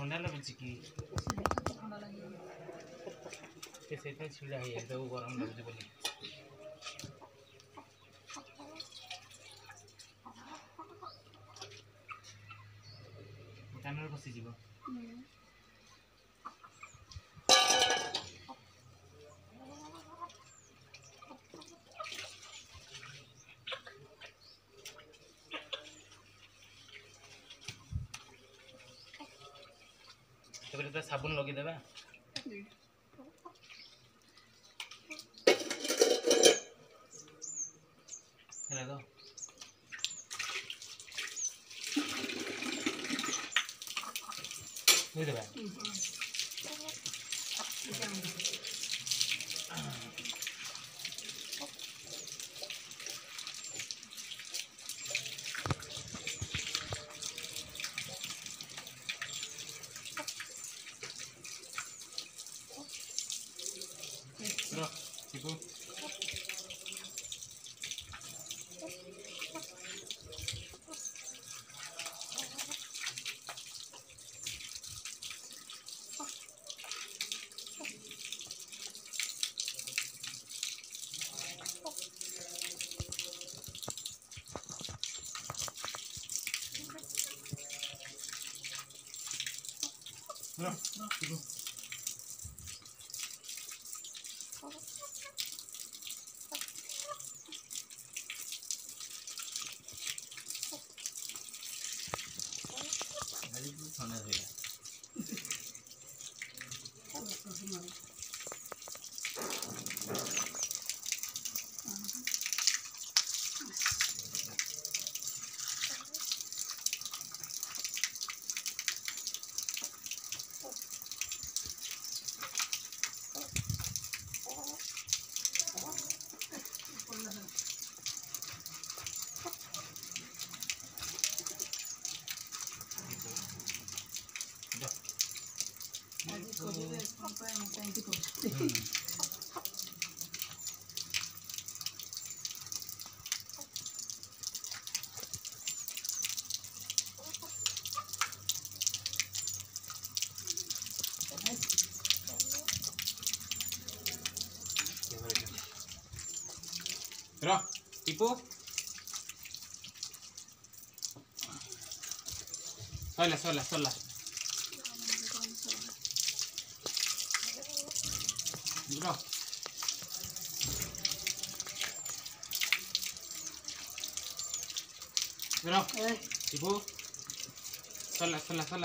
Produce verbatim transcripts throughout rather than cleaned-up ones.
ठंडा लगुच कि ठंडा लगे से छिड़ा है तो गरम लगुच बोली कानर बसी जीव तो साबुन लगे देबा है तो नहीं देबा रो tipo रो tipo खाना है रो tipo sola sola sola bro bro tipo sola sola sola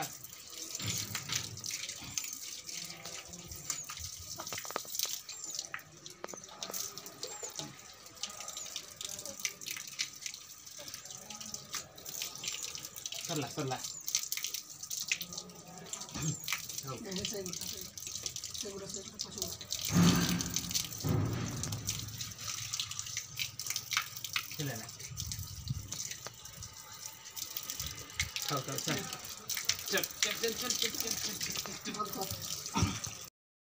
sola sola seguro seguro seguro chila na chao chao chao chao chao chao chao chao